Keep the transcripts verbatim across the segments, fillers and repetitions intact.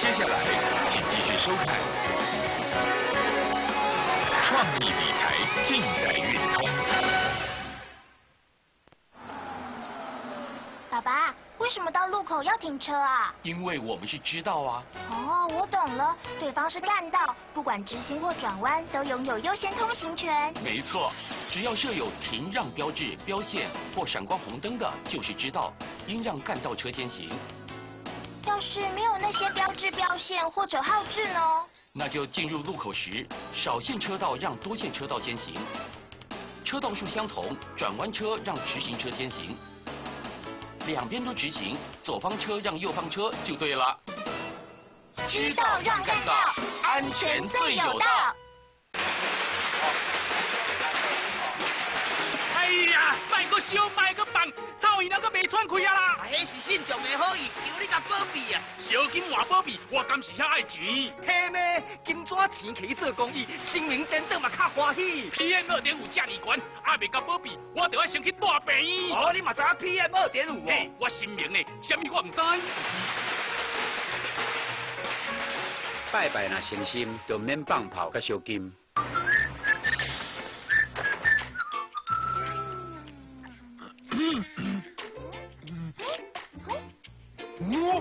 接下来，请继续收看《创意理财尽在运通》。 爸爸，为什么到路口要停车啊？ 因为我们是知道啊。 哦，我懂了，对方是干道，不管直行或转弯都拥有优先通行权。 没错，只要设有停让标志、标线或闪光红灯的，就是知道，应让干道车先行。 要是没有那些标志、标线或者号志呢？ 那就进入路口时，少线车道让多线车道先行，车道数相同，转弯车让直行车先行，两边都直行，左方车让右方车就对了。 知道让干道，安全最有道。 哎呀，卖个烧，卖个放，草鱼那个没喘开啊啦！ 迄是信众的好意，求你甲保庇啊！ 小金换保庇，我敢是遐爱钱。 嘿咩，金纸钱可以做公益，心灵颠倒嘛较欢喜。 P M 二点五价利权，还未甲保庇，我就要先去大病院。 哦，你嘛知影 P M 二点五嘿，我心明呢，什么我唔知。 拜拜若诚心，就免放炮甲烧金。 我。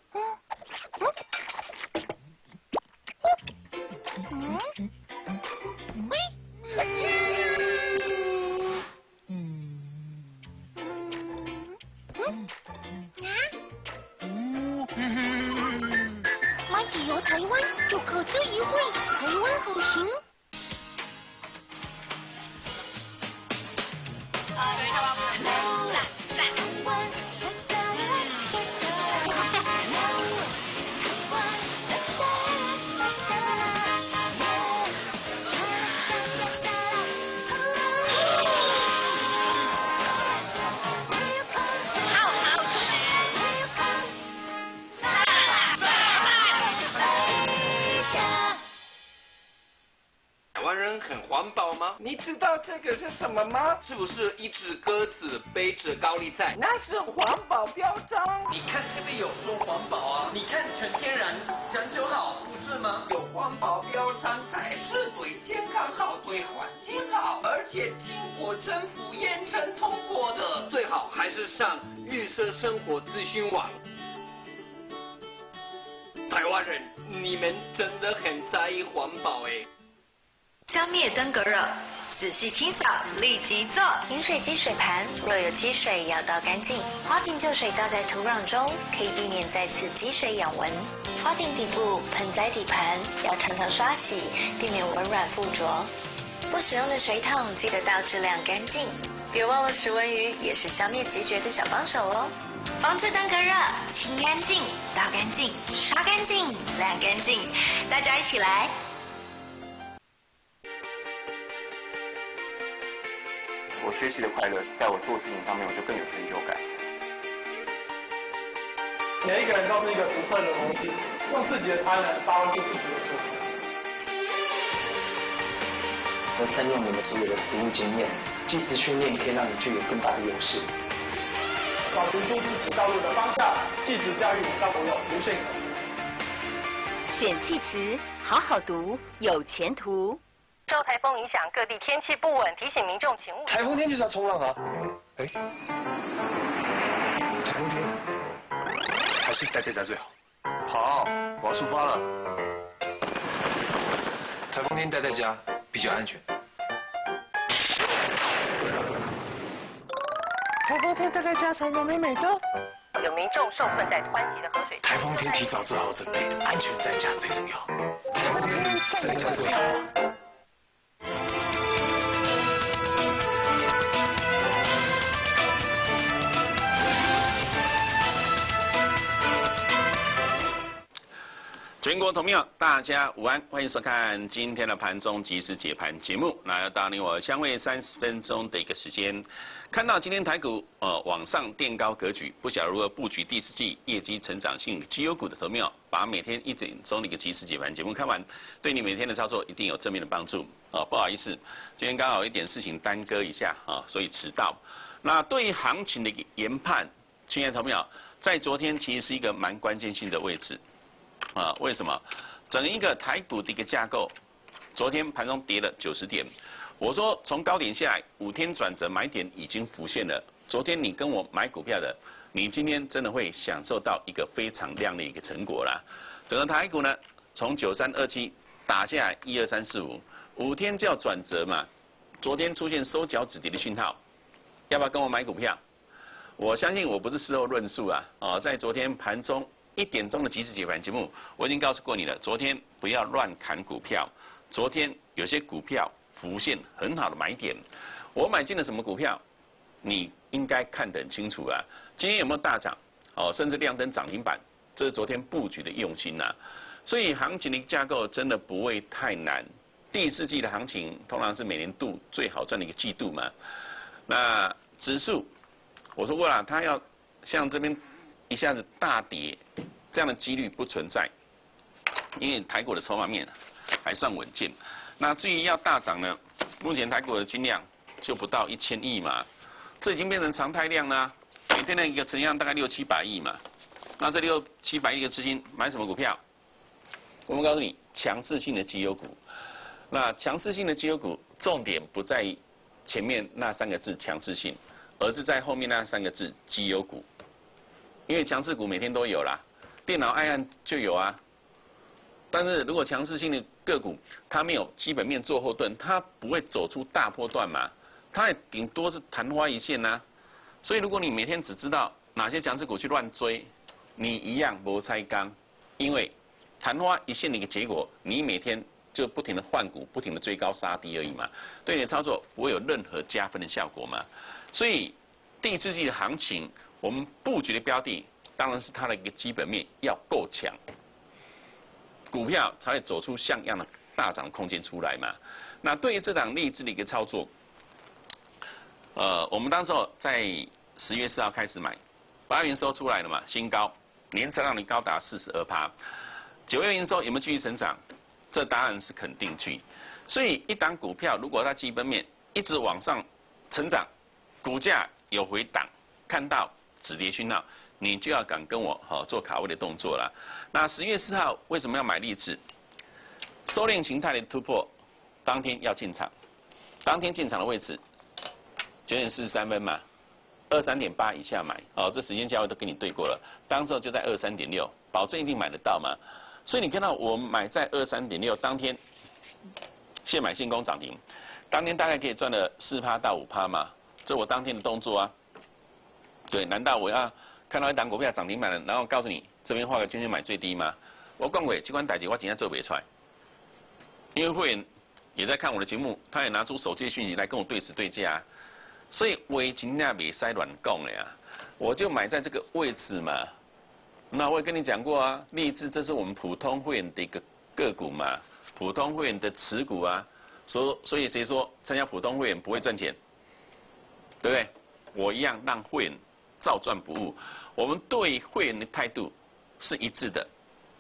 买几游台湾就可这一会，台湾好行。 台湾人很环保吗？你知道这个是什么吗？是不是一只鸽子背着高丽菜？那是环保标章。你看这边有说环保啊，你看纯天然，讲究好，不是吗？有环保标章才是对健康好，对环境好，而且经过政府验证通过的。最好还是上绿色生活资讯网。台湾人，你们真的很在意环保哎。 消灭登革热，仔细清扫，立即做。饮水机水盘若有积水，要倒干净。花瓶旧水倒在土壤中，可以避免再次积水养蚊。花瓶底部、盆栽底盘要常常刷洗，避免蚊卵附着。不使用的水桶记得倒质量干净。别忘了食蚊鱼也是消灭孑孓的小帮手哦。防治登革热，清干净、倒干净、刷干净、晾干净，大家一起来。 我学习的快乐，在我做事情上面，我就更有成就感。 每一个人都是一个独特的螺丝，用自己的才能发挥出自己的作品。 和善用你们所有的实务经验，技职训练可以让你具有更大的优势。 找寻出自己道路的方向，技职教育让我有无限可能。 选技职，好好读，有前途。 受台风影响，各地天气不稳，提醒民众请勿。 台风天就是要冲浪啊！哎，台风天还是待在家最好。好，我要出发了。台风天待在家比较安全。 台风天待在家才能美美的。 有民众受困在湍急的河水。 台风天提早做好准备，安全在家最重要。台风天在家最好。 全国同庙，大家午安，欢迎收看今天的盘中即时解盘节目。那要到你我相会三十分钟的一个时间，看到今天台股呃往上垫高格局，不晓得如何布局第四季业绩成长性绩优股的投庙，把每天一点钟的一个即时解盘节目看完，对你每天的操作一定有正面的帮助。啊、呃，不好意思，今天刚好有一点事情耽搁一下啊、呃，所以迟到。那对于行情的一个研判，亲爱的投庙，在昨天其实是一个蛮关键性的位置。 啊，为什么？整一个台股的一个架构，昨天盘中跌了九十点。我说从高点下来，五天转折买点已经浮现了。昨天你跟我买股票的，你今天真的会享受到一个非常亮丽的一个成果啦。整个台股呢，从九三二七打下来一二三四五，五天就要转折嘛。昨天出现收脚止跌的讯号，要不要跟我买股票？我相信我不是事后论述啊，哦，在昨天盘中一点钟的即时解盘节目，我已经告诉过你了，昨天不要乱砍股票。昨天有些股票浮现很好的买点，我买进了什么股票，你应该看得很清楚啊。今天有没有大涨？哦，甚至亮灯涨停板，这是昨天布局的用心呐、啊。所以行情的架构真的不会太难。第四季的行情通常是每年度最好赚的一个季度嘛。那指数。我说过了，它要像这边一下子大跌，这样的几率不存在，因为台股的筹码面还算稳健。那至于要大涨呢，目前台股的均量就不到一千亿嘛，这已经变成常态量啦，每天的一个成交量大概六七百亿嘛。那这六七百亿的资金买什么股票？我们告诉你，强势性的绩优股。那强势性的绩优股，重点不在于前面那三个字强势性。而是在后面那三个字绩优股，因为强势股每天都有啦，电脑爱按就有啊。但是如果强势性的个股它没有基本面做后盾，它不会走出大波段嘛，它也顶多是昙花一现呐、啊。所以如果你每天只知道哪些强势股去乱追，你一样无猜缸，因为昙花一现的一个结果，你每天就不停的换股，不停的追高杀低而已嘛，对你的操作不会有任何加分的效果嘛。所以第四季的行情，我们布局的标的当然是它的一个基本面要够强，股票才会走出像样的大涨空间出来嘛。那对于这档励志的一个操作，呃，我们当时候在十月四号开始买，八月营收出来了嘛，新高，年成长率高达四十二趴，九月营收有没有继续成长？这答案是肯定去。所以一档股票如果它基本面一直往上成长，股价有回档，看到止跌讯号，你就要敢跟我好、哦、做卡位的动作了。那十月四号为什么要买励志？收敛形态的突破，当天要进场，当天进场的位置九点四十三分嘛，二三点八以下买，哦，这时间价位都跟你对过了，当时就在二三点六，保证一定买得到嘛。所以你看到我买在二三点六，当天现买现攻涨停，当天大概可以赚了四趴到五趴嘛。这我当天的动作啊，对，难道我要看到一档股票涨停板了，然后告诉你这边画个圈圈买最低吗？我讲过，这款代志我今天做不出来，因为会员也在看我的节目，他也拿出手机讯息来跟我对时对价、啊，所以我今天没塞乱讲了呀，我就买在这个位置嘛。那我也跟你讲过啊，励志这是我们普通会员的一个个股嘛，普通会员的持股啊，所所以谁说参加普通会员不会赚钱？对不对？我一样让会员照赚不误。我们对会员的态度是一致的，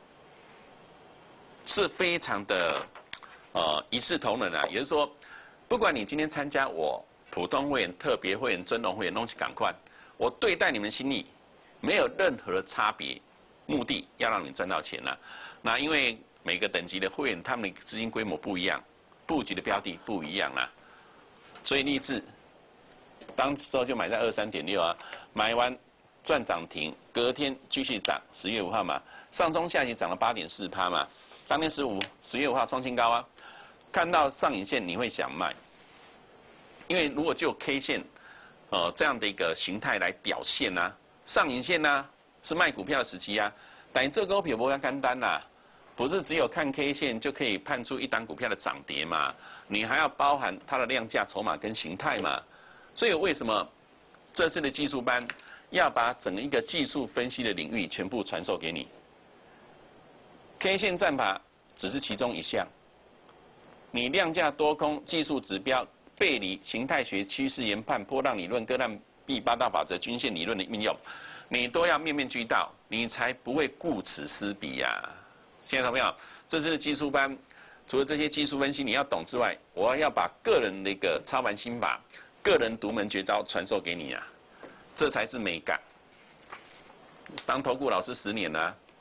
是非常的呃一视同仁啊。也就是说，不管你今天参加我普通会员、特别会员、尊荣会员，东西赶快，我对待你们心意没有任何的差别，目的要让你赚到钱啊。那因为每个等级的会员，他们的资金规模不一样，布局的标的不一样啊，所以励志。当时候就买在二三点六啊，买完赚涨停，隔天继续涨，十月五号嘛，上中下期涨了八点四趴嘛，当天十五，十月五号创新高啊，看到上影线你会想卖，因为如果就 K 线，呃这样的一个形态来表现啊，上影线呢、啊、是卖股票的时期啊，但这个股票不要简单啦，不是只有看 K 线就可以判出一档股票的涨跌嘛，你还要包含它的量价、筹码跟形态嘛。所以为什么这次的技术班要把整个一个技术分析的领域全部传授给你 ？K 线战法只是其中一项，你量价多空、技术指标、背离、形态学、趋势研判、波浪理论、哥伦比八大法则、均线理论的运用，你都要面面俱到，你才不会顾此失彼呀、啊。现在懂没有？这次的技术班除了这些技术分析你要懂之外，我要把个人的一个操盘心法。个人独门绝招传授给你啊，这才是美感。当投顾老师十年了、啊，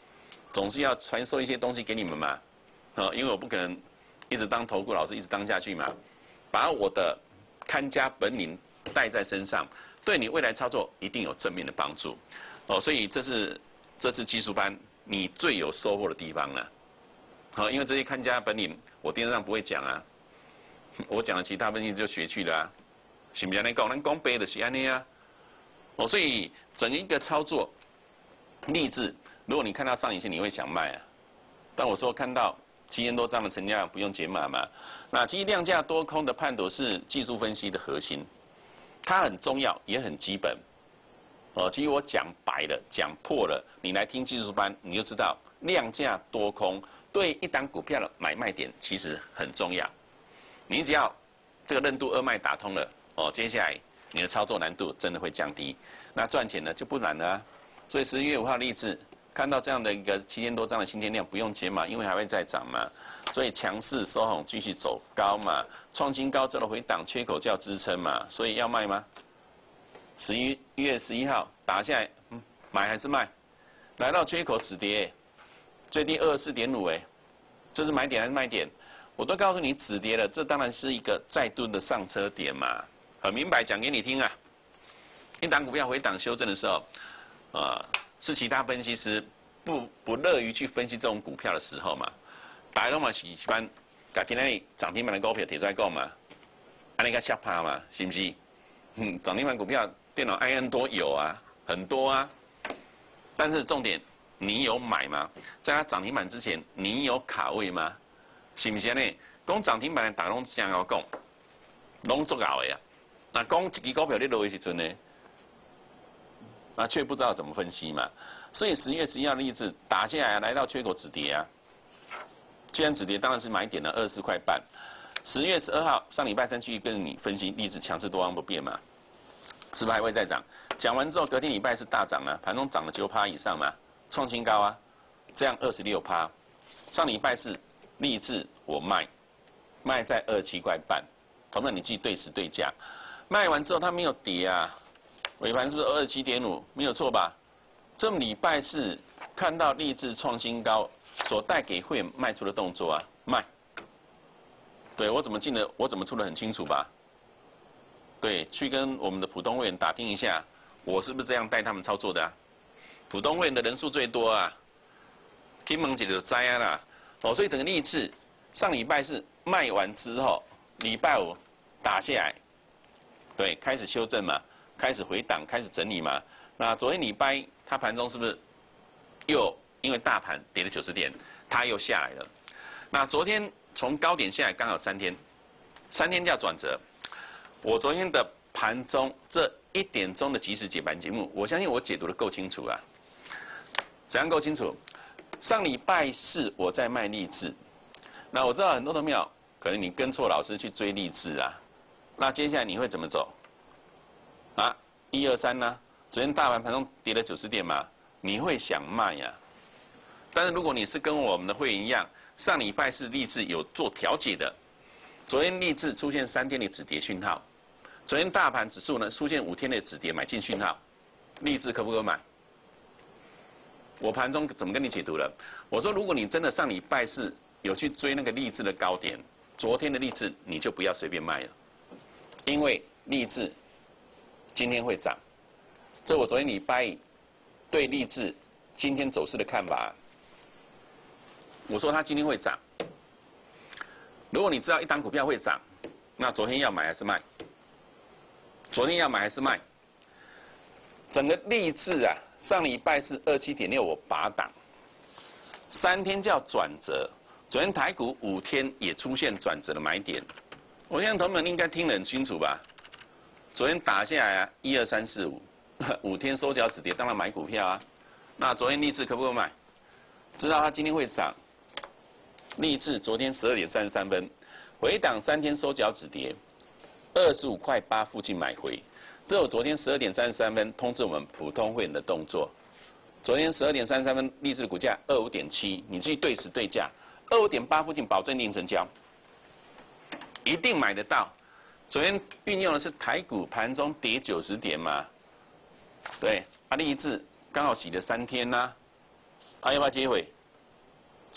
总是要传授一些东西给你们嘛，哦，因为我不可能一直当投顾老师一直当下去嘛，把我的看家本领带在身上，对你未来操作一定有正面的帮助，哦，所以这是这是技术班你最有收获的地方了，好，因为这些看家本领我电视上不会讲啊，我讲的其他分析就学去了啊，是不是来讲？咱讲白的是安尼啊，哦，所以整一个操作励志，如果你看到上影线，你会想卖啊，但我说看到七千多张的成交量不用解码嘛，那其实量价多空的判读是技术分析的核心，它很重要也很基本。哦，其实我讲白了，讲破了，你来听技术班，你就知道量价多空对一档股票的买卖点其实很重要。你只要这个任督二脉打通了，哦，接下来你的操作难度真的会降低，那赚钱呢就不难了啊。所以十一月五号励志看到这样的一个七千多张的新天量，不用解码，因为还会再涨嘛，所以强势收红继续走高嘛，创新高之后回档缺口叫支撑嘛，所以要卖吗？十一月十一号打下来，嗯，买还是卖？来到缺口止跌，最低二十四点五，哎，这是买点还是卖点？我都告诉你止跌了，这当然是一个再度的上车点嘛，很明白讲给你听啊。一档股票回档修正的时候，啊、呃，是其他分析师不不乐于去分析这种股票的时候嘛。大家都嘛喜欢，把今天涨停板的股票提出来讲嘛，安尼个吓怕嘛，是不是？嗯，涨停板股票。电脑 I N 多有啊，很多啊，但是重点，你有买吗？在它涨停板之前，你有卡位吗？是不是呢？讲涨停板的打拢这样要讲，拢做搞的呀。那讲一支股票你落的时阵呢，那却不知道怎么分析嘛。所以十月十一号励志打下来，来到缺口止跌啊。既然止跌，当然是买点了二十四块半。十月十二号上礼拜三去跟你分析励志强势多方不变嘛。是不是还会再涨？讲完之后，隔天礼拜是大涨啊，盘中涨了九趴以上嘛，创新高啊，这样二十六趴。上礼拜是励志我卖，卖在二十七块半，同样你记对时对价。卖完之后它没有跌啊，尾盘是不是二十七点五？没有错吧？这礼拜是看到励志创新高所带给会员卖出的动作啊，卖。对我怎么进的？我怎么出的很清楚吧？对，去跟我们的普通会员打听一下，我是不是这样带他们操作的啊？普通会员的人数最多啊，金门姐的灾啊啦，哦，所以整个励志上礼拜是卖完之后，礼拜五打下来，对，开始修正嘛，开始回档，开始整理嘛。那昨天礼拜它盘中是不是又因为大盘跌了九十点，它又下来了？那昨天从高点下来刚好三天，三天叫转折。我昨天的盘中这一点钟的即时解盘节目，我相信我解读的够清楚啊。怎样够清楚？上礼拜四我在卖励志，那我知道很多的庙可能你跟错老师去追励志啊，那接下来你会怎么走？啊，一二三呢？昨天大盘盘中跌了九十点嘛，你会想卖呀、啊？但是如果你是跟我们的会员一样，上礼拜是励志有做调节的，昨天励志出现三天的止跌讯号。昨天大盘指数呢出现五天的止跌买进讯号，励志可不可买？我盘中怎么跟你解读了？我说如果你真的上礼拜是有去追那个励志的高点，昨天的励志你就不要随便卖了，因为励志今天会涨。这我昨天礼拜对励志今天走势的看法，我说它今天会涨。如果你知道一档股票会涨，那昨天要买还是卖？昨天要买还是卖？整个励志啊，上礼拜是二七点六，我拔档，三天叫转折。昨天台股五天也出现转折的买点，我相信同学们应该听得很清楚吧？昨天打下来啊，一二三四五，五天收脚止跌，当然买股票啊。那昨天励志可不可以买？知道它今天会涨。励志昨天十二点三十三分，回档三天收脚止跌。二十五块八附近买回，这有昨天十二点三十三分通知我们普通会员的动作。昨天十二点三十三分，励志股价二五点七，你自己对时对价，二五点八附近保证定成交，一定买得到。昨天运用的是台股盘中跌九十点嘛，对，啊励志刚好洗了三天呐、啊，啊要不要接回？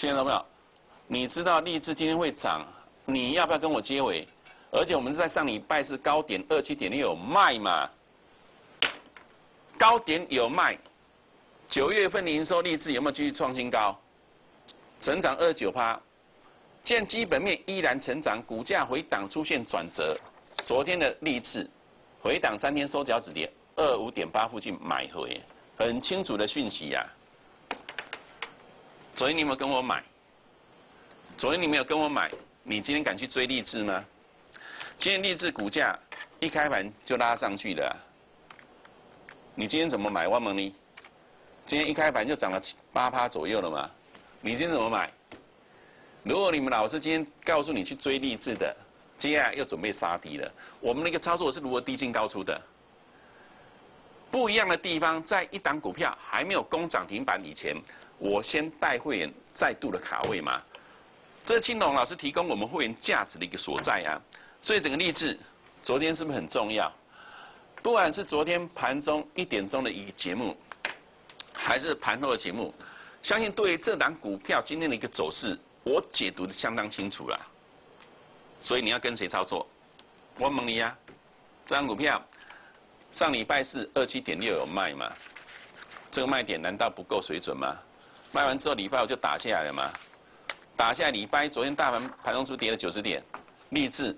亲爱的朋友，你知道励志今天会涨，你要不要跟我接尾？而且我们是在上礼拜是高点二七点六有卖嘛，高点有卖。九月份营收励志有没有继续创新高？成长二九趴，见基本面依然成长，股价回档出现转折。昨天的励志回档三天收脚止跌，二五点八附近买回，很清楚的讯息呀、啊。昨天你有没有跟我买？昨天你没有跟我买，你今天敢去追励志吗？今天励志股价一开盘就拉上去了、啊，你今天怎么买？万蒙尼，今天一开盘就涨了八趴左右了嘛？你今天怎么买？如果你们老师今天告诉你去追励志的，接下来又准备杀低了，我们那个操作是如何低进高出的？不一样的地方，在一档股票还没有攻涨停板以前，我先带会员再度的卡位嘛。这是青龙老师提供我们会员价值的一个所在啊。所以整个励志，昨天是不是很重要？不管是昨天盘中一点钟的一个节目，还是盘后的节目，相信对于这档股票今天的一个走势，我解读的相当清楚了。所以你要跟谁操作？我问你呀，这档股票上礼拜是二七点六有卖嘛？这个卖点难道不够水准吗？卖完之后礼拜五就打下来了嘛？打下来礼拜昨天大盘盘中是不是跌了九十点？励志，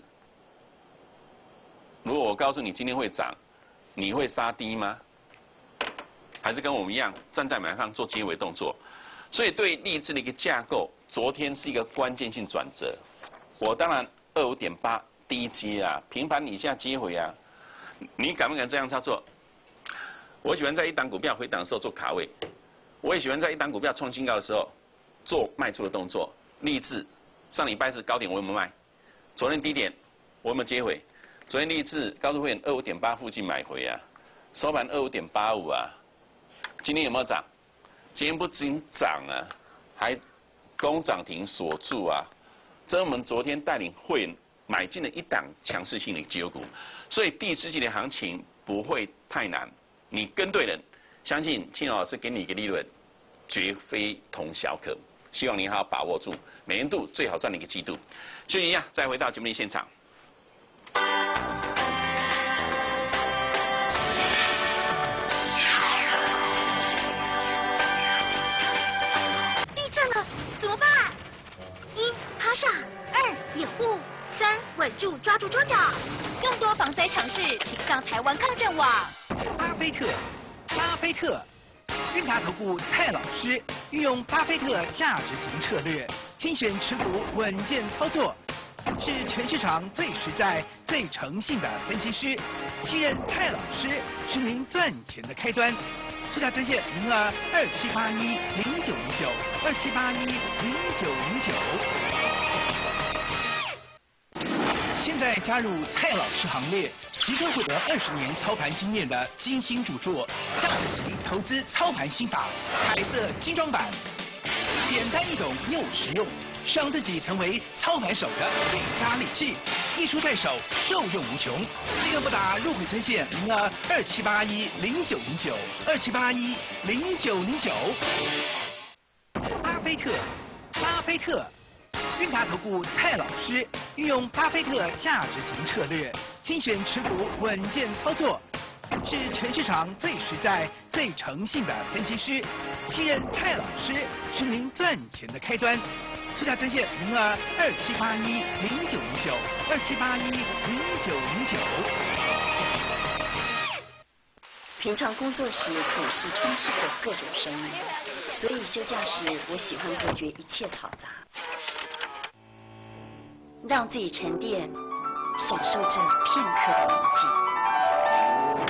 如果我告诉你今天会涨，你会杀低吗？还是跟我们一样站在买方做接尾动作？所以对励志的一个架构，昨天是一个关键性转折。我当然二五点八低接啊，平盘以下接回啊，你敢不敢这样操作？我喜欢在一档股票回档的时候做卡位，我也喜欢在一档股票创新高的时候做卖出的动作。励志上礼拜是高点，我有没有卖？昨天低点我有没有接回？昨天励志高速会员二五点八附近买回啊，收盘二五点八五啊。今天有没有涨？今天不仅涨啊，还攻涨停锁住啊。这是我们昨天带领会员买进了一档强势性的绩优股，所以第四季的行情不会太难。你跟对人，相信青龙老师给你一个利润，绝非同小可。希望你好好把握住每年度最好赚的一个季度。休息一下，再回到节目的现场。 地震了，怎么办？一趴下，二掩护，三稳住抓住桌角。 更多防灾常识，请上台湾抗震网。 巴菲特，巴菲特，韵达投顾蔡老师运用巴菲特价值型策略，精选持股，稳健操作，是全市场最实在、最诚信的分析师。信任蔡老师是您赚钱的开端。促价专线零二二七八一零九零九二七八一零九零九。现在加入蔡老师行列，即刻获得二十年操盘经验的精心著作《价值型投资操盘心法》彩色精装版，简单易懂又实用，是让自己成为操盘手的最佳利器。一出在手，受用无穷。立刻拨打入会专线零二二七八一零九零九二七八一零九零九。巴菲特，巴菲特。韵达投顾蔡老师运用巴菲特价值型策略，精选持股，稳健操作，是全市场最实在、最诚信的分析师。信任蔡老师是您赚钱的开端。促价专线零二二七八一零九零九二七八一零九零九。 平常工作时总是充斥着各种声音，所以休假时我喜欢隔绝一切嘈杂。让自己沉淀，享受这片刻的宁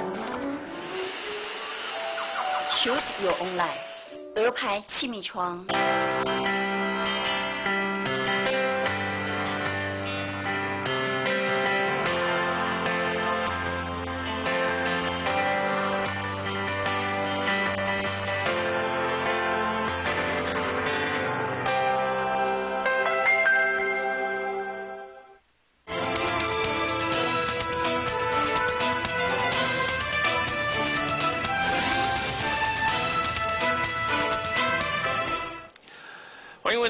静。Choose your own life， 鹅牌气密窗。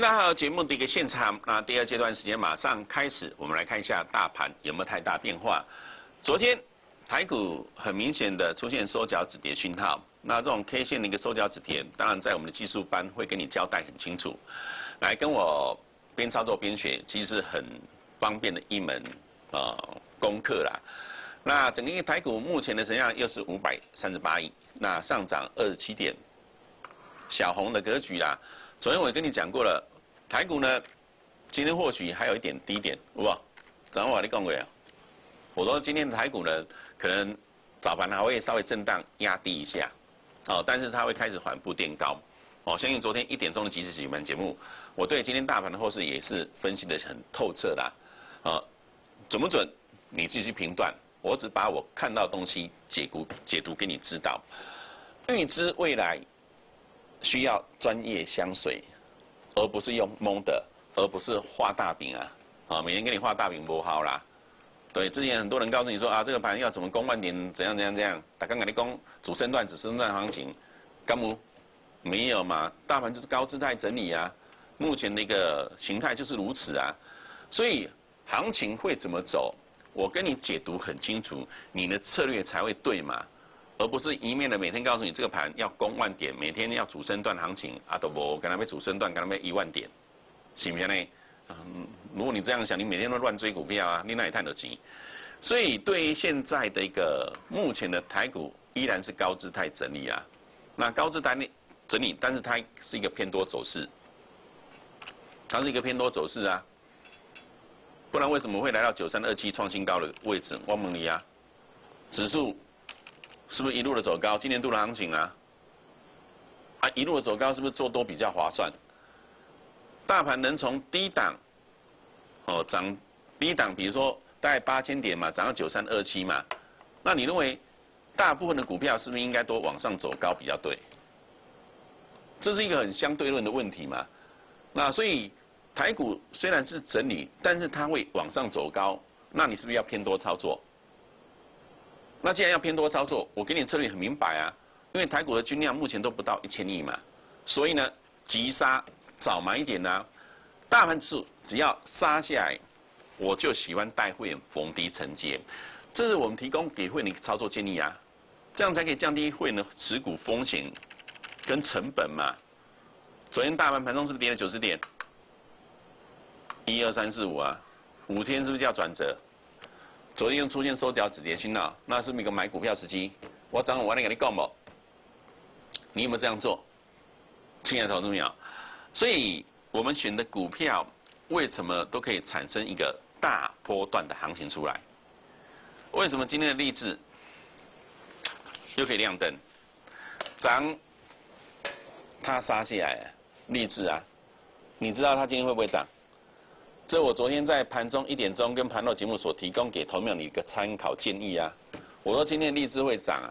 到节目的一个现场，那第二阶段时间马上开始，我们来看一下大盘有没有太大变化。昨天台股很明显的出现收脚止跌讯号，那这种 K 线的一个收脚止跌，当然在我们的技术班会跟你交代很清楚，来跟我边操作边学，其实是很方便的一门呃功课啦。那整个一个台股目前的成交量又是五百三十八亿，那上涨二十七点，小红的格局啦。昨天我也跟你讲过了，台股呢，今天或许还有一点低点，有无？早上我跟你讲过啊，我说今天的台股呢，可能早盘还会稍微震荡压低一下，哦，但是它会开始缓步垫高。哦，相信昨天一点钟的即时解盘节目，我对今天大盘的后市也是分析的很透彻啦，啊，准不准？你自己去评断。我只把我看到的东西解读解读给你知道，预知未来需要专业相随，而不是用蒙的，而不是画大饼啊！啊，每天给你画大饼不好啦。对，之前很多人告诉你说啊，这个盘要怎么攻万点，怎样怎样怎样。打刚刚你攻主升段、子升段行情，干mu没有嘛？大盘就是高姿态整理啊，目前的一个形态就是如此啊，所以行情会怎么走？我跟你解读很清楚，你的策略才会对嘛，而不是一面的每天告诉你这个盘要攻万点，每天要主升段行情，啊都无跟他们主升段，跟他们一万点，行不行呢？嗯，如果你这样想，你每天都乱追股票啊，你那也太得急。所以对于现在的一个目前的台股依然是高姿态整理啊，那高姿态整理，但是它是一个偏多走势，它是一个偏多走势啊。不然为什么会来到九三二七创新高的位置？我问你啊，指数是不是一路的走高？今年度的行情啊，啊一路的走高是不是做多比较划算？大盘能从低档哦涨低档，比如说大概八千点嘛，涨到九三二七嘛，那你认为大部分的股票是不是应该都往上走高比较对？这是一个很相对论的问题嘛。那所以。台股虽然是整理，但是它会往上走高，那你是不是要偏多操作？那既然要偏多操作，我给你策略很明白啊，因为台股的均量目前都不到一千亿嘛，所以呢，急杀早买一点呢、啊，大盘指数只要杀下来，我就喜欢带会员逢低承接，这是我们提供给会员的操作建议啊，这样才可以降低会员的持股风险跟成本嘛。昨天大盘盘中是不是跌了九十点？一二三四五啊，五天是不是叫转折？昨天又出现收脚止跌讯号，那是不是一个买股票时机？我早上我来跟你讲不？你有没有这样做？亲爱的投资朋友，所以我们选的股票为什么都可以产生一个大波段的行情出来？为什么今天的励志又可以亮灯？涨，它杀下来，励志啊，你知道它今天会不会涨？这我昨天在盘中一点钟跟盘后节目所提供给投票你一个参考建议啊，我说今天励志会涨啊。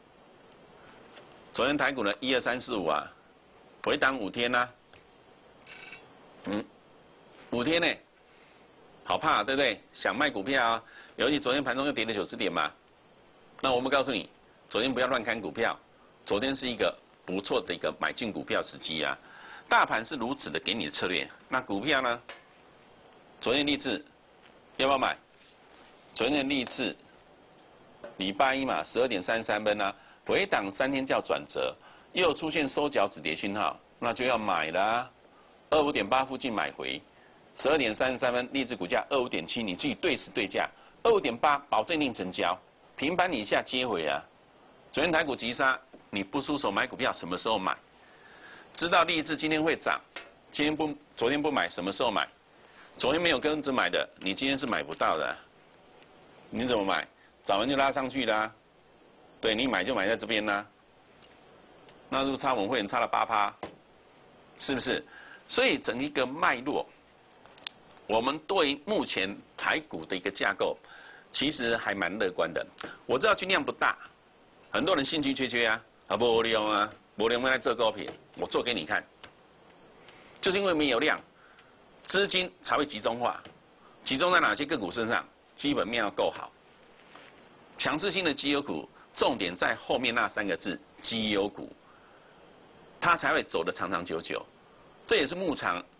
昨天台股呢一二三四五啊，回档五天啊，嗯，五天呢，好怕对不对？想卖股票啊，尤其昨天盘中又跌了九十点嘛，那我们告诉你，昨天不要乱看股票，昨天是一个不错的一个买进股票时机啊。大盘是如此的给你的策略，那股票呢？昨天励志要不要买？昨天的励志礼拜一嘛，十二点三十三分啊，回档三天叫转折，又出现收脚止跌讯号，那就要买啦。二五点八附近买回，十二点三十三分，励志股价二五点七，你自己对时对价，二五点八保证定成交，平盘以下接回啊。昨天台股急杀，你不出手买股票，什么时候买？知道励志今天会涨，今天不，昨天不买，什么时候买？昨天没有跟着买的，你今天是买不到的、啊。你怎么买？早完就拉上去啦、啊。对你买就买在这边啦、啊。那是不是差我们会员差了八趴？是不是？所以整一个脉络，我们对目前台股的一个架构，其实还蛮乐观的。我知道均量不大，很多人兴趣缺缺啊，啊无量啊，无量要来做股票，我做给你看，就是因为没有量。资金才会集中化，集中在哪些个股身上？基本面要够好，强势性的绩优股，重点在后面那三个字绩优股，它才会走得长长久久。这也是牧场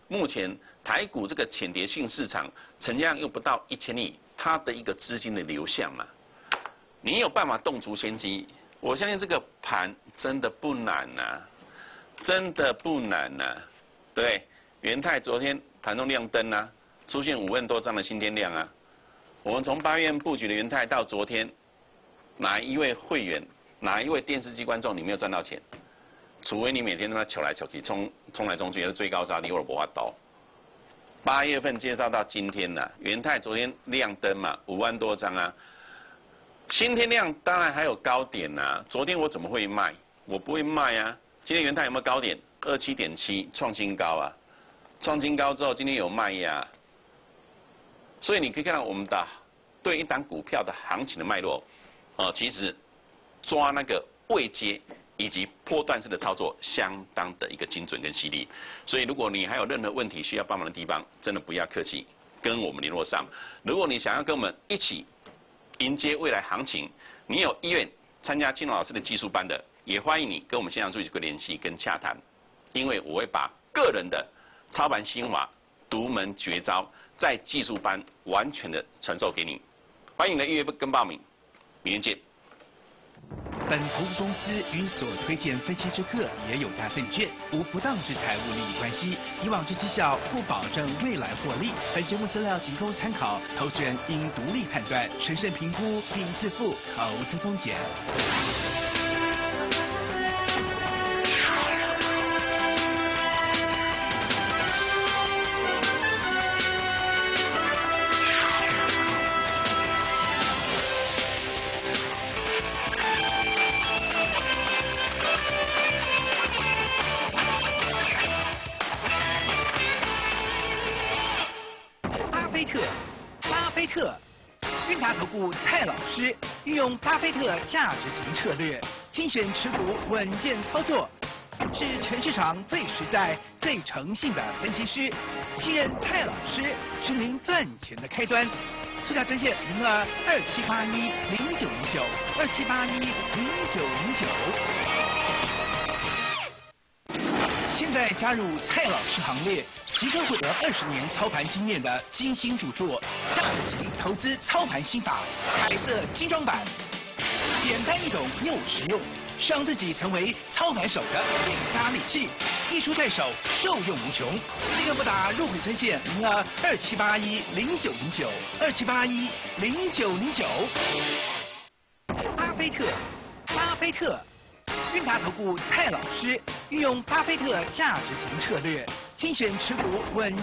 目前台股这个浅碟性市场成交量又不到一千亿，它的一个资金的流向嘛，你有办法动足先机？我相信这个盘真的不难呐、啊，真的不难呐、啊，对不对？元泰昨天盘中亮灯啊，出现五万多张的新天量啊。我们从八月布局的元泰到昨天，哪一位会员，哪一位电视机观众你没有赚到钱？除非你每天都在求来求去，冲冲来冲去，是最高杀低或者不发刀。八月份介绍到今天了、啊，元泰昨天亮灯嘛，五万多张啊。新天量当然还有高点呐、啊，昨天我怎么会卖？我不会卖啊。今天元泰有没有高点？二七点七创新高啊，创新高之后今天有卖压，所以你可以看到我们的对一档股票的行情的脉络，呃，其实抓那个位阶以及波段式的操作相当的一个精准跟犀利。所以如果你还有任何问题需要帮忙的地方，真的不要客气，跟我们联络上。如果你想要跟我们一起迎接未来行情，你有意愿参加金龙老师的技术班的，也欢迎你跟我们线上助理做联系跟洽谈，因为我会把个人的操盘心法、独门绝招，在技术班完全的传授给你。欢迎你的预约跟报名，明天见。 本服务公司与所推荐分期之客也有价证券无不当之财务利益关系，以往之绩效不保证未来获利。本节目资料仅供参考，投资人应独立判断、审慎评估并自负投资风险。韵达投顾蔡老师运用巴菲特价值型策略，精选持股，稳健操作，是全市场最实在、最诚信的分析师。信任蔡老师是您赚钱的开端。促销专线零二二七八一零九零九二七八一零九零九。现在加入蔡老师行列。即刻获得二十年操盘经验的精心著作《价值型投资操盘心法》彩色精装版，简单易懂又实用，让自己成为操盘手的最佳利器，一出在手，受用无穷。立刻拨打入会专线零二二七八一零九零九二七八一零九零九。巴菲特，巴菲特，韵达投顾蔡老师运用巴菲特价值型策略。精选持股稳